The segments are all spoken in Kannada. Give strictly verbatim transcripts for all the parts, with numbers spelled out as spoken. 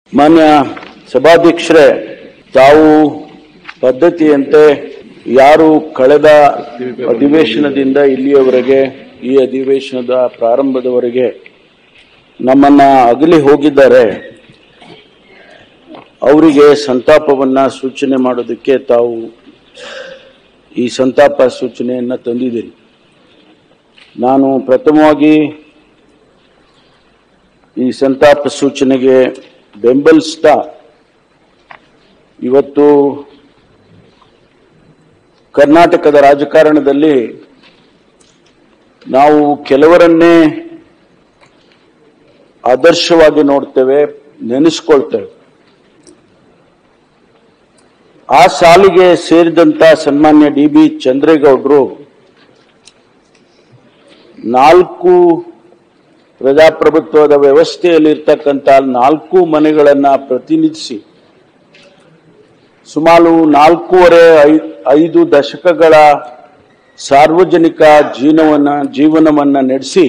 ಮಾನ್ಯ ಸಭಾಧ್ಯಕ್ಷರೇ, ತಾವು ಪದ್ಧತಿಯಂತೆ ಯಾರು ಕಳೆದ ಅಧಿವೇಶನದಿಂದ ಇಲ್ಲಿಯವರೆಗೆ ಈ ಅಧಿವೇಶನದ ಪ್ರಾರಂಭದವರೆಗೆ ನಮ್ಮನ್ನ ಅಗಲಿ ಹೋಗಿದ್ದಾರೆ, ಅವರಿಗೆ ಸಂತಾಪವನ್ನ ಸೂಚನೆ ಮಾಡೋದಕ್ಕೆ ತಾವು ಈ ಸಂತಾಪ ಸೂಚನೆಯನ್ನ ತಂದಿದ್ದೀರಿ. ನಾನು ಪ್ರಥಮವಾಗಿ ಈ ಸಂತಾಪ ಸೂಚನೆಗೆ ಬೆಂಬಲಿಸ್ತಾ ಇವತ್ತು ಕರ್ನಾಟಕದ ರಾಜಕಾರಣದಲ್ಲಿ ನಾವು ಕೆಲವರನ್ನೇ ಆದರ್ಶವಾಗಿ ನೋಡ್ತೇವೆ, ನೆನೆಸ್ಕೊಳ್ತೇವೆ. ಆ ಸಾಲಿಗೆ ಸೇರಿದಂತ ಸನ್ಮಾನ್ಯ ಡಿ ಬಿ ಚಂದ್ರೇಗೌಡರು ನಾಲ್ಕು ಪ್ರಜಾಪ್ರಭುತ್ವದ ವ್ಯವಸ್ಥೆಯಲ್ಲಿ ಇರ್ತಕ್ಕಂಥ ನಾಲ್ಕು ಮನೆಗಳನ್ನ ಪ್ರತಿನಿಧಿಸಿ ಸುಮಾರು ನಾಲ್ಕೂವರೆ ಐದು ದಶಕಗಳ ಸಾರ್ವಜನಿಕ ಜೀವನವನ್ನ ಜೀವನವನ್ನ ನಡೆಸಿ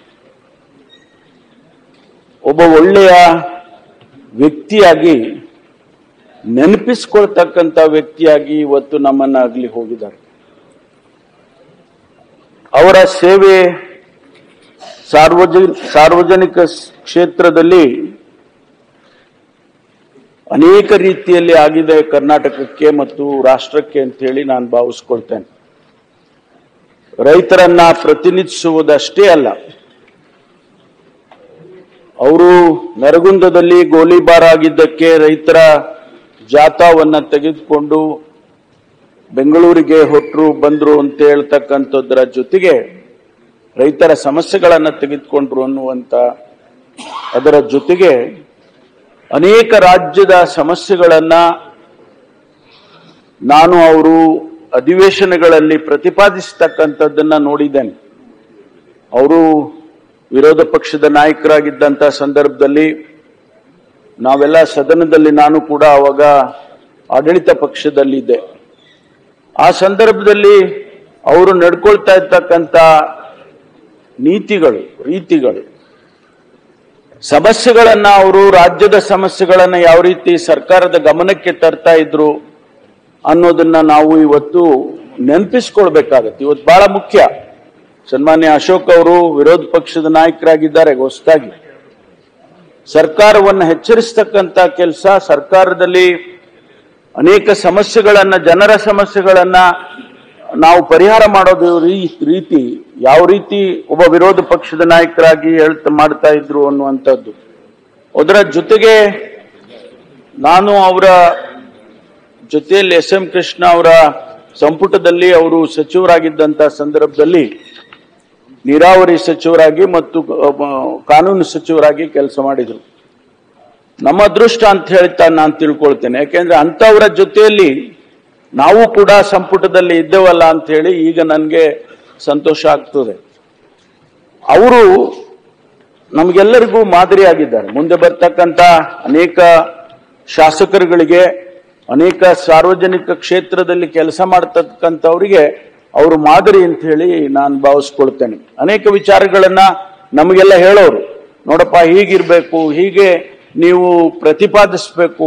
ಒಬ್ಬ ಒಳ್ಳೆಯ ವ್ಯಕ್ತಿಯಾಗಿ ನೆನಪಿಸಿಕೊಳ್ತಕ್ಕಂಥ ವ್ಯಕ್ತಿಯಾಗಿ ಇವತ್ತು ನಮ್ಮನ್ನ ಅಗಲಿ ಹೋಗಿದ್ದಾರೆ. ಅವರ ಸೇವೆ ಸಾರ್ವಜನಿಕ ಸಾರ್ವಜನಿಕ ಕ್ಷೇತ್ರದಲ್ಲಿ ಅನೇಕ ರೀತಿಯಲ್ಲಿ ಆಗಿದೆ ಕರ್ನಾಟಕಕ್ಕೆ ಮತ್ತು ರಾಷ್ಟ್ರಕ್ಕೆ ಅಂತ ಹೇಳಿ ನಾನು ಭಾವಿಸ್ಕೊಳ್ತೇನೆ. ರೈತರನ್ನ ಪ್ರತಿನಿಧಿಸುವುದಷ್ಟೇ ಅಲ್ಲ, ಅವರು ನರಗುಂದದಲ್ಲಿ ಗೋಲಿಬಾರ್ ಆಗಿದ್ದಕ್ಕೆ ರೈತರ ಜಾಥಾವನ್ನ ತೆಗೆದುಕೊಂಡು ಬೆಂಗಳೂರಿಗೆ ಹೊಟ್ಟರು ಬಂದ್ರು ಅಂತ ಹೇಳ್ತಕ್ಕಂಥದ್ರ ಜೊತೆಗೆ ರೈತರ ಸಮಸ್ಯೆಗಳನ್ನ ತೆಗೆದುಕೊಂಡ್ರು ಅನ್ನುವಂತ ಅದರ ಜೊತೆಗೆ ಅನೇಕ ರಾಜ್ಯದ ಸಮಸ್ಯೆಗಳನ್ನ ನಾನು ಅವರು ಅಧಿವೇಶನಗಳಲ್ಲಿ ಪ್ರತಿಪಾದಿಸತಕ್ಕಂಥದ್ದನ್ನ ನೋಡಿದ್ದೇನೆ. ಅವರು ವಿರೋಧ ಪಕ್ಷದ ನಾಯಕರಾಗಿದ್ದಂಥ ಸಂದರ್ಭದಲ್ಲಿ ನಾವೆಲ್ಲ ಸದನದಲ್ಲಿ, ನಾನು ಕೂಡ ಅವಾಗ ಆಡಳಿತ ಪಕ್ಷದಲ್ಲಿದ್ದೆ. ಆ ಸಂದರ್ಭದಲ್ಲಿ ಅವರು ನಡ್ಕೊಳ್ತಾ ಇರ್ತಕ್ಕಂಥ ನೀತಿಗಳು, ರೀತಿಗಳು, ಸಮಸ್ಯೆಗಳನ್ನ ಅವರು ರಾಜ್ಯದ ಸಮಸ್ಯೆಗಳನ್ನ ಯಾವ ರೀತಿ ಸರ್ಕಾರದ ಗಮನಕ್ಕೆ ತರ್ತಾ ಇದ್ರು ಅನ್ನೋದನ್ನ ನಾವು ಇವತ್ತು ನೆನಪಿಸ್ಕೊಳ್ಬೇಕಾಗತ್ತೆ. ಇವತ್ತು ಬಹಳ ಮುಖ್ಯ. ಸನ್ಮಾನ್ಯ ಅಶೋಕ್ ಅವರು ವಿರೋಧ ಪಕ್ಷದ ನಾಯಕರಾಗಿದ್ದಾರೆ, ಹೊಸದಾಗಿ ಸರ್ಕಾರವನ್ನು ಎಚ್ಚರಿಸತಕ್ಕಂತ ಕೆಲಸ, ಸರ್ಕಾರದಲ್ಲಿ ಅನೇಕ ಸಮಸ್ಯೆಗಳನ್ನ, ಜನರ ಸಮಸ್ಯೆಗಳನ್ನ ನಾವು ಪರಿಹಾರ ಮಾಡೋದು ರೀತಿ ಯಾವ ರೀತಿ ಒಬ್ಬ ವಿರೋಧ ಪಕ್ಷದ ನಾಯಕರಾಗಿ ಹೇಳ್ತಾ ಮಾಡ್ತಾ ಇದ್ರು ಅನ್ನುವಂಥದ್ದು. ಅದರ ಜೊತೆಗೆ ನಾನು ಅವರ ಜೊತೆಯಲ್ಲಿ ಎಸ್ ಎಂ ಕೃಷ್ಣ ಅವರ ಸಂಪುಟದಲ್ಲಿ ಅವರು ಸಚಿವರಾಗಿದ್ದಂತ ಸಂದರ್ಭದಲ್ಲಿ ನೀರಾವರಿ ಸಚಿವರಾಗಿ ಮತ್ತು ಕಾನೂನು ಸಚಿವರಾಗಿ ಕೆಲಸ ಮಾಡಿದ್ರು. ನಮ್ಮ ಅದೃಷ್ಟ ಅಂತ ಹೇಳ್ತಾ ನಾನು ತಿಳ್ಕೊಳ್ತೇನೆ. ಯಾಕೆಂದ್ರೆ ಅಂತವರ ಜೊತೆಯಲ್ಲಿ ನಾವು ಕೂಡ ಸಂಪುಟದಲ್ಲಿ ಇದ್ದೇವಲ್ಲ ಅಂತ ಹೇಳಿ ಈಗ ನನಗೆ ಸಂತೋಷ ಆಗ್ತದೆ. ಅವರು ನಮಗೆಲ್ಲರಿಗೂ ಮಾದರಿಯಾಗಿದ್ದಾರೆ. ಮುಂದೆ ಬರ್ತಕ್ಕಂಥ ಅನೇಕ ಶಾಸಕರುಗಳಿಗೆ, ಅನೇಕ ಸಾರ್ವಜನಿಕ ಕ್ಷೇತ್ರದಲ್ಲಿ ಕೆಲಸ ಮಾಡ್ತಕ್ಕಂಥವರಿಗೆ ಅವರು ಮಾದರಿ ಅಂತ ಹೇಳಿ ನಾನು ಭಾವಿಸ್ಕೊಳ್ತೇನೆ. ಅನೇಕ ವಿಚಾರಗಳನ್ನ ನಮಗೆಲ್ಲ ಹೇಳೋರು, ನೋಡಪ್ಪ ಹೀಗಿರ್ಬೇಕು, ಹೀಗೆ ನೀವು ಪ್ರತಿಪಾದಿಸಬೇಕು,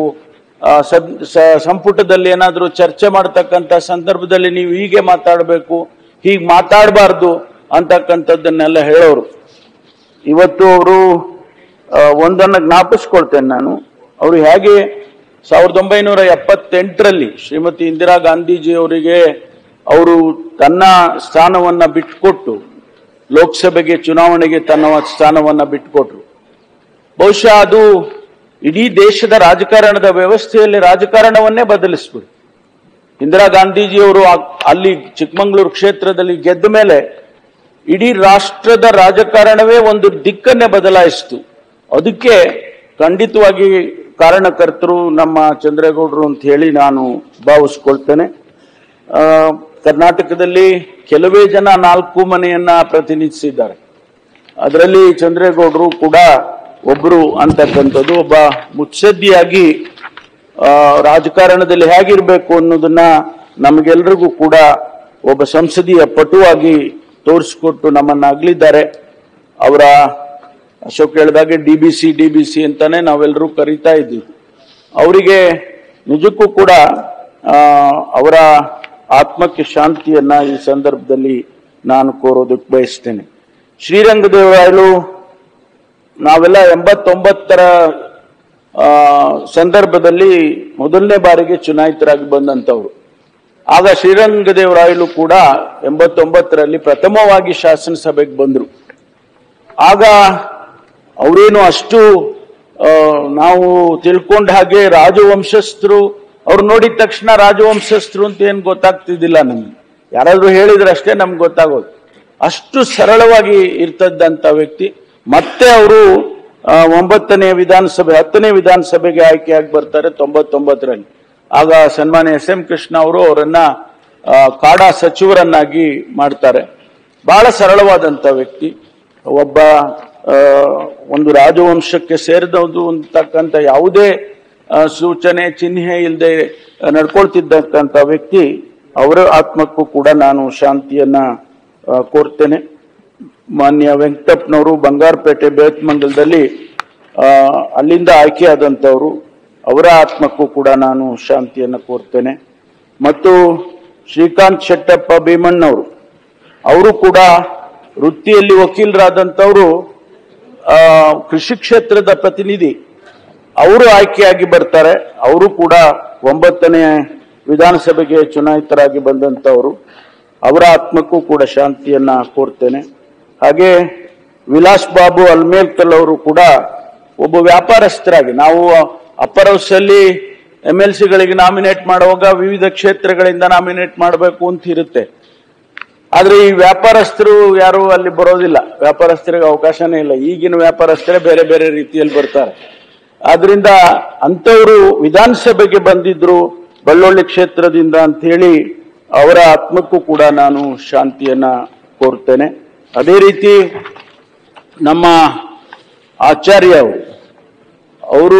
ಸಂಪುಟದಲ್ಲಿ ಏನಾದರೂ ಚರ್ಚೆ ಮಾಡ್ತಕ್ಕಂಥ ಸಂದರ್ಭದಲ್ಲಿ ನೀವು ಹೀಗೆ ಮಾತಾಡಬೇಕು, ಹೀಗೆ ಮಾತಾಡಬಾರ್ದು ಅಂತಕ್ಕಂಥದ್ದನ್ನೆಲ್ಲ ಹೇಳೋರು. ಇವತ್ತು ಅವರು ಒಂದನ್ನು ಜ್ಞಾಪಿಸ್ಕೊಳ್ತೇನೆ ನಾನು. ಅವರು ಹೇಗೆ ಸಾವಿರದ ಒಂಬೈನೂರ ಎಪ್ಪತ್ತೆಂಟರಲ್ಲಿ ಶ್ರೀಮತಿ ಇಂದಿರಾ ಗಾಂಧೀಜಿ ಅವರಿಗೆ ಅವರು ತನ್ನ ಸ್ಥಾನವನ್ನ ಬಿಟ್ಟುಕೊಟ್ಟು ಲೋಕಸಭೆಗೆ ಚುನಾವಣೆಗೆ ತನ್ನ ಸ್ಥಾನವನ್ನ ಬಿಟ್ಟುಕೊಟ್ರು. ಬಹುಶಃ ಅದು ಇಡೀ ದೇಶದ ರಾಜಕಾರಣದ ವ್ಯವಸ್ಥೆಯಲ್ಲಿ ರಾಜಕಾರಣವನ್ನೇ ಬದಲಿಸ್ಬಿಡು. ಇಂದಿರಾ ಗಾಂಧೀಜಿಯವರು ಅಲ್ಲಿ ಚಿಕ್ಕಮಗಳೂರು ಕ್ಷೇತ್ರದಲ್ಲಿ ಗೆದ್ದ ಮೇಲೆ ಇಡೀ ರಾಷ್ಟ್ರದ ರಾಜಕಾರಣವೇ ಒಂದು ದಿಕ್ಕನ್ನೇ ಬದಲಾಯಿಸಿತು. ಅದಕ್ಕೆ ಖಂಡಿತವಾಗಿ ಕಾರಣಕರ್ತರು ನಮ್ಮ ಚಂದ್ರೇಗೌಡರು ಅಂತ ಹೇಳಿ ನಾನು ಭಾವಿಸ್ಕೊಳ್ತೇನೆ. ಆ ಕರ್ನಾಟಕದಲ್ಲಿ ಕೆಲವೇ ಜನ ನಾಲ್ಕು ಮನೆಯನ್ನ ಪ್ರತಿನಿಧಿಸಿದ್ದಾರೆ. ಅದರಲ್ಲಿ ಚಂದ್ರೇಗೌಡರು ಕೂಡ ಒಬ್ರು ಅಂತಕ್ಕಂಥದ್ದು. ಒಬ್ಬ ಮುತ್ಸದ್ದಿಯಾಗಿ ರಾಜಕಾರಣದಲ್ಲಿ ಹೇಗಿರ್ಬೇಕು ಅನ್ನೋದನ್ನ ನಮಗೆಲ್ಲರಿಗೂ ಕೂಡ ಒಬ್ಬ ಸಂಸದೀಯ ಪಟುವಾಗಿ ತೋರಿಸಿಕೊಟ್ಟು ನಮ್ಮನ್ನ ಅಗಲಿದ್ದಾರೆ. ಅವರ ಅಶೋಕ್ ಹೇಳಿದಾಗೆ D B C D B C ಅಂತಾನೆ ನಾವೆಲ್ಲರೂ ಕರೀತಾ ಇದ್ದೀವಿ. ಅವರಿಗೆ ನಿಜಕ್ಕೂ ಕೂಡ ಅವರ ಆತ್ಮಕ್ಕೆ ಶಾಂತಿಯನ್ನ ಈ ಸಂದರ್ಭದಲ್ಲಿ ನಾನು ಕೋರೋದಕ್ಕೆ ಬಯಸ್ತೇನೆ. ಶ್ರೀರಂಗದೇವರಾಯಲು ನಾವೆಲ್ಲ ಎಂಬತ್ತೊಂಬತ್ತರ ಸಂದರ್ಭದಲ್ಲಿ ಮೊದಲನೇ ಬಾರಿಗೆ ಚುನಾಯಿತರಾಗಿ ಬಂದಂತವ್ರು. ಆಗ ಶ್ರೀರಂಗದೇವರಾಯಲು ಕೂಡ ಎಂಬತ್ತೊಂಬತ್ತರಲ್ಲಿ ಪ್ರಥಮವಾಗಿ ಶಾಸನಸಭೆಗೆ ಬಂದರು. ಆಗ ಅವರೇನು ಅಷ್ಟು ನಾವು ತಿಳ್ಕೊಂಡ ಹಾಗೆ ರಾಜವಂಶಸ್ಥರು, ಅವ್ರು ನೋಡಿದ ತಕ್ಷಣ ರಾಜವಂಶಸ್ಥರು ಅಂತ ಏನು ಗೊತ್ತಾಗ್ತಿದ್ದಿಲ್ಲ ನಮ್ಗೆ. ಯಾರಾದ್ರೂ ಹೇಳಿದ್ರೆ ಅಷ್ಟೇ ನಮ್ಗೆ ಗೊತ್ತಾಗೋದು. ಅಷ್ಟು ಸರಳವಾಗಿ ಇರ್ತದಂತ ವ್ಯಕ್ತಿ. ಮತ್ತೆ ಅವರು ಒಂಬತ್ತನೇ ವಿಧಾನಸಭೆ ಹತ್ತನೇ ವಿಧಾನಸಭೆಗೆ ಆಯ್ಕೆಯಾಗಿ ಬರ್ತಾರೆ ತೊಂಬತ್ತೊಂಬತ್ತರಲ್ಲಿ. ಆಗ ಸನ್ಮಾನ್ಯ ಎಸ್ ಎಂ ಕೃಷ್ಣ ಅವರು ಅವರನ್ನ ಕಾಡಾ ಸಚಿವರನ್ನಾಗಿ ಮಾಡ್ತಾರೆ. ಬಹಳ ಸರಳವಾದಂತ ವ್ಯಕ್ತಿ. ಒಬ್ಬ ಒಂದು ರಾಜವಂಶಕ್ಕೆ ಸೇರಿದವುದು ಅಂತಕ್ಕಂಥ ಯಾವುದೇ ಸೂಚನೆ ಚಿಹ್ನೆ ಇಲ್ಲದೆ ನಡ್ಕೊಳ್ತಿದ್ದಕ್ಕಂಥ ವ್ಯಕ್ತಿ. ಅವರ ಆತ್ಮಕ್ಕೂ ಕೂಡ ನಾನು ಶಾಂತಿಯನ್ನ ಕೋರ್ತೇನೆ. ಮಾನ್ಯ ವೆಂಕಟಪ್ಪನವರು ಬಂಗಾರಪೇಟೆ ಬೇತ್ಮಂಗಲದಲ್ಲಿ ಅಲ್ಲಿಂದ ಆಯ್ಕೆಯಾದಂಥವರು, ಅವರ ಆತ್ಮಕ್ಕೂ ಕೂಡ ನಾನು ಶಾಂತಿಯನ್ನು ಕೋರ್ತೇನೆ. ಮತ್ತು ಶ್ರೀಕಾಂತ್ ಶೆಟ್ಟಪ್ಪ ಭೀಮಣ್ಣವರು, ಅವರು ಕೂಡ ವೃತ್ತಿಯಲ್ಲಿ ವಕೀಲರಾದಂಥವರು, ಕೃಷಿ ಕ್ಷೇತ್ರದ ಪ್ರತಿನಿಧಿ. ಅವರು ಆಯ್ಕೆಯಾಗಿ ಬರ್ತಾರೆ. ಅವರು ಕೂಡ ಒಂಬತ್ತನೇ ವಿಧಾನಸಭೆಗೆ ಚುನಾಯಿತರಾಗಿ ಬಂದಂಥವರು. ಅವರ ಆತ್ಮಕ್ಕೂ ಕೂಡ ಶಾಂತಿಯನ್ನ ಕೋರ್ತೇನೆ. ಹಾಗೆ ವಿಲಾಸ್ ಬಾಬು ಅಲ್ಮೇಲ್ಕಲ್ ಅವರು ಕೂಡ ಒಬ್ಬ ವ್ಯಾಪಾರಸ್ಥರಾಗಿ, ನಾವು ಅಪ್ಪರ್ ಹೌಸ್ ಅಲ್ಲಿ ಎಂ ಎಲ್ ಸಿಗಳಿಗೆ ನಾಮಿನೇಟ್ ಮಾಡುವಾಗ ವಿವಿಧ ಕ್ಷೇತ್ರಗಳಿಂದ ನಾಮಿನೇಟ್ ಮಾಡಬೇಕು ಅಂತ ಇರುತ್ತೆ. ಆದ್ರೆ ಈ ವ್ಯಾಪಾರಸ್ಥರು ಯಾರು ಅಲ್ಲಿ ಬರೋದಿಲ್ಲ. ವ್ಯಾಪಾರಸ್ಥರಿಗೆ ಅವಕಾಶನೇ ಇಲ್ಲ. ಈಗಿನ ವ್ಯಾಪಾರಸ್ಥರೇ ಬೇರೆ ಬೇರೆ ರೀತಿಯಲ್ಲಿ ಬರ್ತಾರೆ. ಆದ್ರಿಂದ ಅಂತವರು ವಿಧಾನಸಭೆಗೆ ಬಂದಿದ್ರು ಬಳ್ಳೊಳ್ಳಿ ಕ್ಷೇತ್ರದಿಂದ ಅಂತ ಹೇಳಿ ಅವರ ಆತ್ಮಕ್ಕೂ ಕೂಡ ನಾನು ಶಾಂತಿಯನ್ನ ಕೋರ್ತೇನೆ. ಅದೇ ರೀತಿ ನಮ್ಮ ಆಚಾರ್ಯ ಅವರು ಅವರು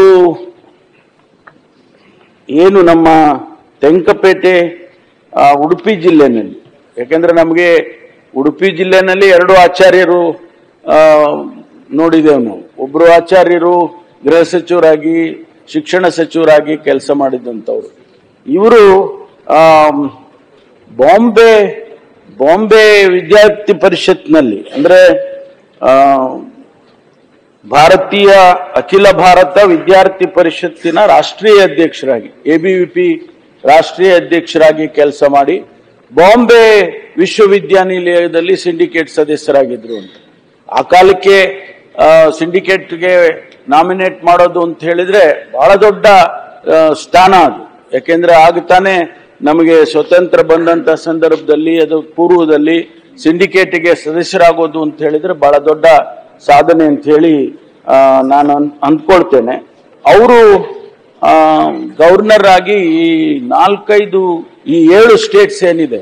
ಏನು ನಮ್ಮ ತೆಂಕಪೇಟೆ ಉಡುಪಿ ಜಿಲ್ಲೆನಲ್ಲಿ, ಯಾಕೆಂದ್ರೆ ನಮಗೆ ಉಡುಪಿ ಜಿಲ್ಲೆನಲ್ಲಿ ಎರಡು ಆಚಾರ್ಯರು ನೋಡಿದೆವು ನಾವು. ಒಬ್ರು ಆಚಾರ್ಯರು ಗೃಹ ಸಚಿವರಾಗಿ ಶಿಕ್ಷಣ ಸಚಿವರಾಗಿ ಕೆಲಸ ಮಾಡಿದಂಥವ್ರು. ಇವರು ಬಾಂಬೆ ಬಾಂಬೆ ವಿದ್ಯಾರ್ಥಿ ಪರಿಷತ್ನಲ್ಲಿ, ಅಂದ್ರೆ ಭಾರತೀಯ ಅಖಿಲ ಭಾರತ ವಿದ್ಯಾರ್ಥಿ ಪರಿಷತ್ತಿನ ರಾಷ್ಟ್ರೀಯ ಅಧ್ಯಕ್ಷರಾಗಿ, ಎ ಬಿ ವಿ ಪಿ ರಾಷ್ಟ್ರೀಯ ಅಧ್ಯಕ್ಷರಾಗಿ ಕೆಲಸ ಮಾಡಿ ಬಾಂಬೆ ವಿಶ್ವವಿದ್ಯಾನಿಲಯದಲ್ಲಿ ಸಿಂಡಿಕೇಟ್ ಸದಸ್ಯರಾಗಿದ್ರು ಅಂತ. ಆ ಕಾಲಕ್ಕೆ ಸಿಂಡಿಕೇಟ್ಗೆ ನಾಮಿನೇಟ್ ಮಾಡೋದು ಅಂತ ಹೇಳಿದ್ರೆ ಬಹಳ ದೊಡ್ಡ ಸ್ಥಾನ ಅದು. ಯಾಕೆಂದ್ರೆ ಆಗ ತಾನೇ ನಮಗೆ ಸ್ವತಂತ್ರ ಬಂದಂತ ಸಂದರ್ಭದಲ್ಲಿ, ಅದು ಪೂರ್ವದಲ್ಲಿ ಸಿಂಡಿಕೇಟ್ಗೆ ಸದಸ್ಯರಾಗೋದು ಅಂತ ಹೇಳಿದ್ರೆ ಬಹಳ ದೊಡ್ಡ ಸಾಧನೆ ಅಂತ ಹೇಳಿ ನಾನು ಅಂದ್ಕೊಳ್ತೇನೆ. ಅವರು ಗವರ್ನರ್ ಆಗಿ ಈ ನಾಲ್ಕೈದು ಈ ಏಳು ಸ್ಟೇಟ್ಸ್ ಏನಿದೆ,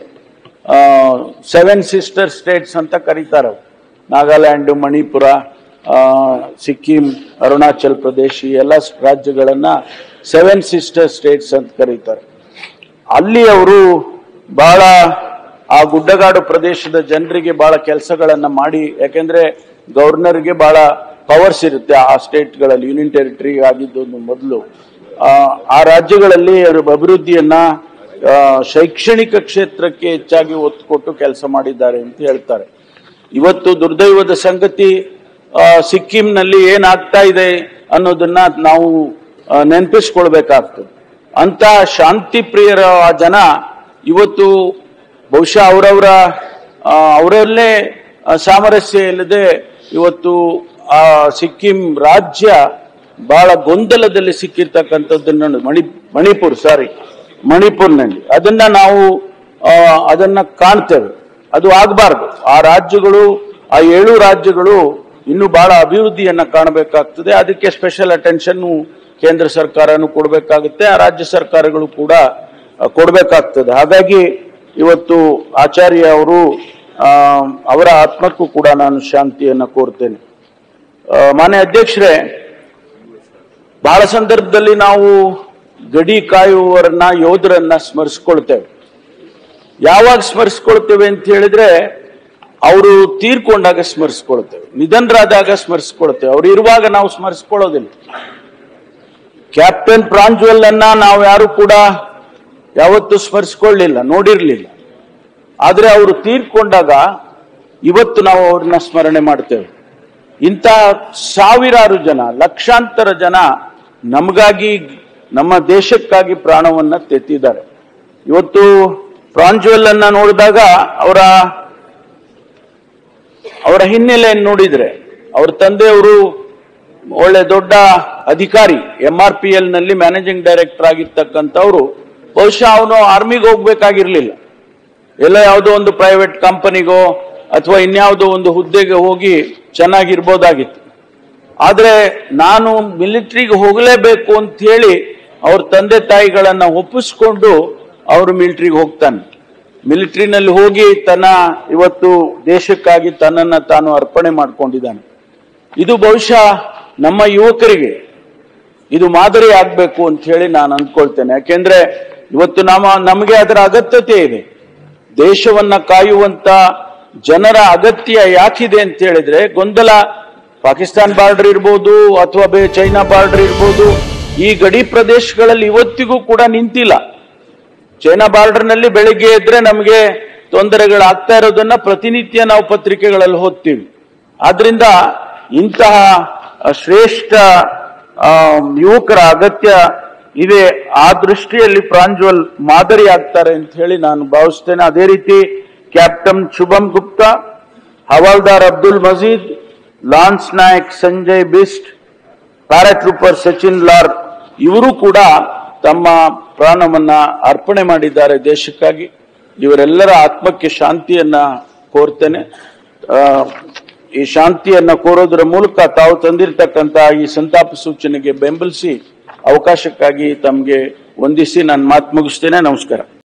ಸೆವೆನ್ ಸಿಸ್ಟರ್ ಸ್ಟೇಟ್ಸ್ ಅಂತ ಕರೀತಾರೆ. ನಾಗಾಲ್ಯಾಂಡ್, ಮಣಿಪುರ, ಸಿಕ್ಕಿಂ, ಅರುಣಾಚಲ್ ಪ್ರದೇಶ್, ಈ ಎಲ್ಲ ರಾಜ್ಯಗಳನ್ನ ಸೆವೆನ್ ಸಿಸ್ಟರ್ ಸ್ಟೇಟ್ಸ್ ಅಂತ ಕರೀತಾರೆ. ಅಲ್ಲಿ ಅವರು ಬಹಳ ಆ ಗುಡ್ಡಗಾಡು ಪ್ರದೇಶದ ಜನರಿಗೆ ಬಹಳ ಕೆಲಸಗಳನ್ನ ಮಾಡಿ, ಯಾಕೆಂದ್ರೆ ಗವರ್ನರ್ಗೆ ಬಹಳ ಪವರ್ಸ್ ಇರುತ್ತೆ ಆ ಸ್ಟೇಟ್ಗಳಲ್ಲಿ, ಯೂನಿಯನ್ ಟೆರಿಟರಿ ಆಗಿದ್ದು ಮೊದಲು. ಆ ರಾಜ್ಯಗಳಲ್ಲಿ ಅಭಿವೃದ್ಧಿಯನ್ನ ಶೈಕ್ಷಣಿಕ ಕ್ಷೇತ್ರಕ್ಕೆ ಹೆಚ್ಚಾಗಿ ಒತ್ತು ಕೊಟ್ಟು ಕೆಲಸ ಮಾಡಿದ್ದಾರೆ ಅಂತ ಹೇಳ್ತಾರೆ. ಇವತ್ತು ದುರ್ದೈವದ ಸಂಗತಿ, ಸಿಕ್ಕಿಂನಲ್ಲಿ ಏನಾಗ್ತಾ ಇದೆ ಅನ್ನೋದನ್ನ ನಾವು ನೆನಪಿಸ್ಕೊಳ್ಬೇಕಾಗ್ತದೆ. ಅಂತ ಶಾಂತಿ ಪ್ರಿಯರ ಆ ಜನ ಇವತ್ತು ಬಹುಶಃ ಅವರವರ ಅವರಲ್ಲೇ ಸಾಮರಸ್ಯ ಇಲ್ಲದೆ ಇವತ್ತು ಆ ಸಿಕ್ಕಿಂ ರಾಜ್ಯ ಬಹಳ ಗೊಂದಲದಲ್ಲಿ ಸಿಕ್ಕಿರ್ತಕ್ಕಂಥದ್ದನ್ನು ಮಣಿ ಮಣಿಪುರ್ ಸಾರಿ ಮಣಿಪುರ್ನಲ್ಲಿ ಅದನ್ನ ನಾವು ಅದನ್ನ ಕಾಣ್ತೇವೆ. ಅದು ಆಗಬಾರ್ದು. ಆ ರಾಜ್ಯಗಳು, ಆ ಏಳು ರಾಜ್ಯಗಳು ಇನ್ನೂ ಬಹಳ ಅಭಿವೃದ್ಧಿಯನ್ನ ಕಾಣಬೇಕಾಗ್ತದೆ. ಅದಕ್ಕೆ ಸ್ಪೆಷಲ್ ಅಟೆನ್ಷನ್ ಕೇಂದ್ರ ಸರ್ಕಾರನು ಕೊಡಬೇಕಾಗುತ್ತೆ, ಆ ರಾಜ್ಯ ಸರ್ಕಾರಗಳು ಕೂಡ ಕೊಡಬೇಕಾಗ್ತದೆ. ಹಾಗಾಗಿ ಇವತ್ತು ಆಚಾರ್ಯ ಅವರು, ಅವರ ಆತ್ಮಕ್ಕೂ ಕೂಡ ನಾನು ಶಾಂತಿಯನ್ನ ಕೋರ್ತೇನೆ. ಮಾನ್ಯ ಅಧ್ಯಕ್ಷರೇ, ಬಹಳ ಸಂದರ್ಭದಲ್ಲಿ ನಾವು ಗಡಿ ಕಾಯುವವರನ್ನ, ಯೋಧರನ್ನ ಸ್ಮರಿಸ್ಕೊಳ್ತೇವೆ. ಯಾವಾಗ ಸ್ಮರಿಸ್ಕೊಳ್ತೇವೆ ಅಂತ ಹೇಳಿದ್ರೆ, ಅವರು ತೀರ್ಕೊಂಡಾಗ ಸ್ಮರಿಸ್ಕೊಳ್ತೇವೆ, ನಿಧನರಾದಾಗ ಸ್ಮರಿಸ್ಕೊಳ್ತೇವೆ, ಅವ್ರು ಇರುವಾಗ ನಾವು ಸ್ಮರಿಸ್ಕೊಳ್ಳೋದಿಲ್ಲ. ಕ್ಯಾಪ್ಟನ್ ಪ್ರಾಂಜ್ವಲ್ ಅನ್ನ ನಾವು ಯಾರು ಕೂಡ ಯಾವತ್ತೂ ಸ್ಮರಿಸ್ಕೊಳ್ಳಿಲ್ಲ, ನೋಡಿರ್ಲಿಲ್ಲ. ಆದ್ರೆ ಅವರು ತೀರ್ಕೊಂಡಾಗ ಇವತ್ತು ನಾವು ಅವ್ರನ್ನ ಸ್ಮರಣೆ ಮಾಡ್ತೇವೆ. ಇಂಥ ಸಾವಿರಾರು ಜನ, ಲಕ್ಷಾಂತರ ಜನ ನಮಗಾಗಿ, ನಮ್ಮ ದೇಶಕ್ಕಾಗಿ ಪ್ರಾಣವನ್ನ ತೆತ್ತಿದ್ದಾರೆ. ಇವತ್ತು ಪ್ರಾಂಜ್ವಲ್ ಅನ್ನ ನೋಡಿದಾಗ ಅವರ ಅವರ ಹಿನ್ನೆಲೆಯನ್ನು ನೋಡಿದ್ರೆ, ಅವ್ರ ತಂದೆಯವರು ಒಳ್ಳೆ ದೊಡ್ಡ ಅಧಿಕಾರಿ, ಎಂ ಆರ್ ಪಿ ಎಲ್ ನಲ್ಲಿ ಮ್ಯಾನೇಜಿಂಗ್ ಡೈರೆಕ್ಟರ್ ಆಗಿರ್ತಕ್ಕಂಥವ್ರು. ಬಹುಶಃ ಅವನು ಆರ್ಮಿಗೆ ಹೋಗ್ಬೇಕಾಗಿರ್ಲಿಲ್ಲ, ಎಲ್ಲ ಯಾವುದೋ ಒಂದು ಪ್ರೈವೇಟ್ ಕಂಪನಿಗೋ ಅಥವಾ ಇನ್ಯಾವುದೋ ಒಂದು ಹುದ್ದೆಗೆ ಹೋಗಿ ಚೆನ್ನಾಗಿರ್ಬೋದಾಗಿತ್ತು. ಆದ್ರೆ ನಾನು ಮಿಲಿಟರಿಗೆ ಹೋಗಲೇಬೇಕು ಅಂತ ಹೇಳಿ ಅವ್ರ ತಂದೆ ತಾಯಿಗಳನ್ನ ಒಪ್ಪಿಸ್ಕೊಂಡು ಅವರು ಮಿಲಿಟರಿಗೆ ಹೋಗ್ತಾನೆ. ಮಿಲಿಟರಿನಲ್ಲಿ ಹೋಗಿ ತನ್ನ ಇವತ್ತು ದೇಶಕ್ಕಾಗಿ ತನ್ನನ್ನ ತಾನು ಅರ್ಪಣೆ ಮಾಡ್ಕೊಂಡಿದ್ದಾನೆ. ಇದು ಬಹುಶಃ ನಮ್ಮ ಯುವಕರಿಗೆ ಇದು ಮಾದರಿ ಆಗ್ಬೇಕು ಅಂತ ಹೇಳಿ ನಾನು ಅಂದ್ಕೊಳ್ತೇನೆ. ಯಾಕೆಂದ್ರೆ ಇವತ್ತು ನಮ್ಮ ನಮಗೆ ಅದರ ಅಗತ್ಯತೆ ಇದೆ. ದೇಶವನ್ನ ಕಾಯುವಂತ ಜನರ ಅಗತ್ಯ ಯಾಕಿದೆ ಅಂತ ಹೇಳಿದ್ರೆ, ಗೊಂದಲ ಪಾಕಿಸ್ತಾನ್ ಬಾರ್ಡರ್ ಇರ್ಬೋದು ಅಥವಾ ಬೇ ಚೈನಾ ಬಾರ್ಡರ್ ಇರ್ಬೋದು, ಈ ಗಡಿ ಪ್ರದೇಶಗಳಲ್ಲಿ ಇವತ್ತಿಗೂ ಕೂಡ ನಿಂತಿಲ್ಲ. ಚೈನಾ ಬಾರ್ಡರ್ ನಲ್ಲಿ ಬೆಳಿಗ್ಗೆ ಎದ್ರೆ ನಮಗೆ ತೊಂದರೆಗಳಾಗ್ತಾ ಇರೋದನ್ನ ಪ್ರತಿನಿತ್ಯ ನಾವು ಪತ್ರಿಕೆಗಳಲ್ಲಿ ಓದ್ತೀವಿ. ಆದ್ರಿಂದ ಇಂತಹ ಶ್ರೇಷ್ಠ ಯುವಕರ ಅಗತ್ಯ ಇದೆ. ಆ ದೃಷ್ಟಿಯಲ್ಲಿ ಪ್ರಾಂಜ್ವಲ್ ಮಾದರಿ ಆಗ್ತಾರೆ ಅಂತ ಹೇಳಿ ನಾನು ಭಾವಿಸ್ತೇನೆ. ಅದೇ ರೀತಿ ಕ್ಯಾಪ್ಟನ್ ಶುಭಂ ಗುಪ್ತಾ, ಹವಾಲ್ದಾರ್ ಅಬ್ದುಲ್ ಮಜೀದ್, ಲಾನ್ಸ್ ನಾಯಕ್ ಸಂಜಯ್ ಬಿಸ್ಟ್, ಪ್ಯಾರಾಟ್ರೂಪರ್ ಸಚಿನ್ ಲಾರ್, ಇವರು ಕೂಡ ತಮ್ಮ ಪ್ರಾಣವನ್ನ ಅರ್ಪಣೆ ಮಾಡಿದ್ದಾರೆ ದೇಶಕ್ಕಾಗಿ. ಇವರೆಲ್ಲರ ಆತ್ಮಕ್ಕೆ ಶಾಂತಿಯನ್ನ ಕೋರ್ತೇನೆ. ಈ ಶಾಂತಿಯನ್ನ ಕೋರೋದರ ಮೂಲಕ ತಾವು ತಂದಿರತಕ್ಕಂತಹ ಈ ಸಂತಾಪ ಸೂಚನೆಗೆ ಬೆಂಬಲಿಸಿ ಅವಕಾಶಕ್ಕಾಗಿ ತಮಗೆ ವಂದಿಸಿ ನಾನು ಮಾತು ಮುಗಿಸ್ತೇನೆ. ನಮಸ್ಕಾರ.